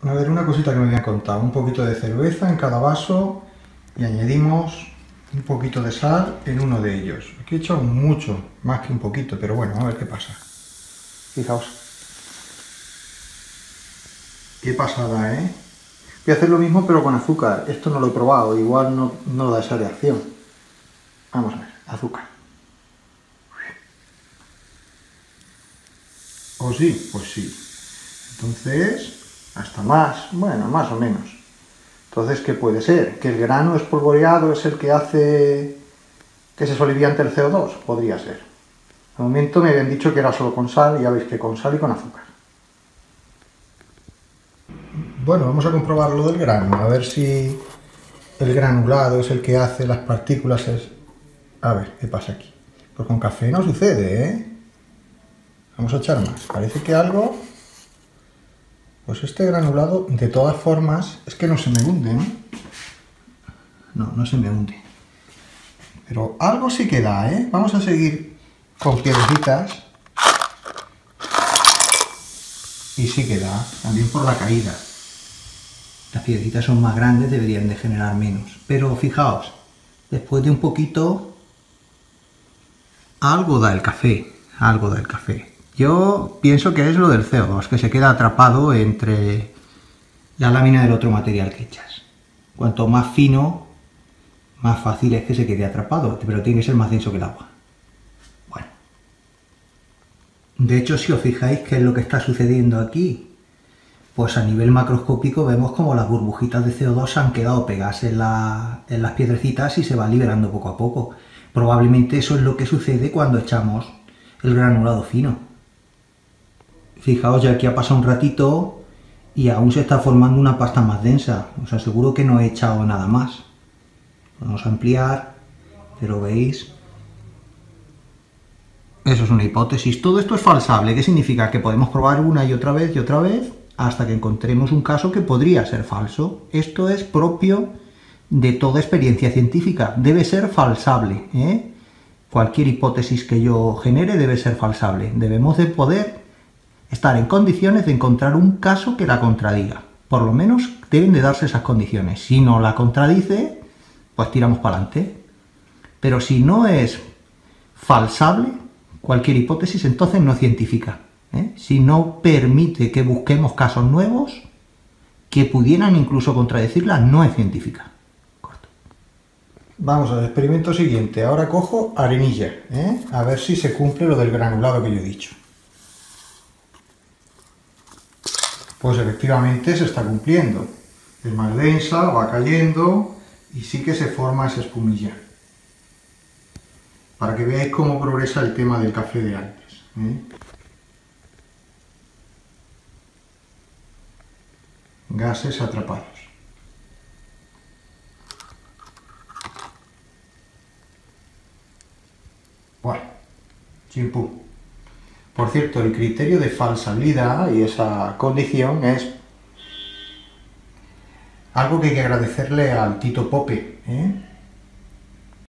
A ver, una cosita que me habían contado, un poquito de cerveza en cada vaso y añadimos un poquito de sal en uno de ellos. Aquí he echado mucho, más que un poquito, pero bueno, a ver qué pasa. Fijaos. Qué pasada, ¿eh? Voy a hacer lo mismo pero con azúcar. Esto no lo he probado, igual no da esa reacción. Vamos a ver, azúcar. ¿O sí? Pues sí. Entonces, hasta más, bueno, más o menos. Entonces, ¿qué puede ser? ¿Que el grano espolvoreado es el que hace que se soliviante el CO2? Podría ser. Al momento me habían dicho que era solo con sal, y ya veis que con sal y con azúcar. Bueno, vamos a comprobar lo del grano, a ver si el granulado es el que hace las partículas. A ver, ¿qué pasa aquí? Pues con café no sucede, ¿eh? Vamos a echar más. Parece que algo... Pues este granulado, de todas formas, es que no se me hunde, ¿no? No se me hunde. Pero algo sí que da, ¿eh? Vamos a seguir con piedrecitas. Y sí que da, también por la caída. Las piedritas son más grandes, deberían de generar menos. Pero fijaos, después de un poquito, algo da el café, algo da el café. Yo pienso que es lo del CO2, que se queda atrapado entre la lámina del otro material que echas. Cuanto más fino, más fácil es que se quede atrapado, pero tiene que ser más denso que el agua. Bueno. De hecho, si os fijáis qué es lo que está sucediendo aquí, pues a nivel macroscópico vemos como las burbujitas de CO2 se han quedado pegadas en las piedrecitas y se van liberando poco a poco. Probablemente eso es lo que sucede cuando echamos el granulado fino. Fijaos, ya aquí ha pasado un ratito y aún se está formando una pasta más densa. Os aseguro que no he echado nada más. Vamos a ampliar, pero veis... Eso es una hipótesis. Todo esto es falsable. ¿Qué significa? Que podemos probar una y otra vez hasta que encontremos un caso que podría ser falso. Esto es propio de toda experiencia científica. Debe ser falsable, ¿eh? Cualquier hipótesis que yo genere debe ser falsable. Debemos de poder estar en condiciones de encontrar un caso que la contradiga. Por lo menos deben de darse esas condiciones. Si no la contradice, pues tiramos para adelante. Pero si no es falsable cualquier hipótesis, entonces no es científica, ¿eh? Si no permite que busquemos casos nuevos que pudieran incluso contradecirla, no es científica. Corto. Vamos al experimento siguiente. Ahora cojo arenilla, ¿eh? A ver si se cumple lo del granulado que yo he dicho. Pues efectivamente se está cumpliendo. Es más densa, va cayendo y sí que se forma esa espumilla. Para que veáis cómo progresa el tema del café de antes, ¿eh? Gases atrapados. Bueno, chimpú. Por cierto, el criterio de falsabilidad y esa condición es algo que hay que agradecerle al Tito Pope, ¿eh?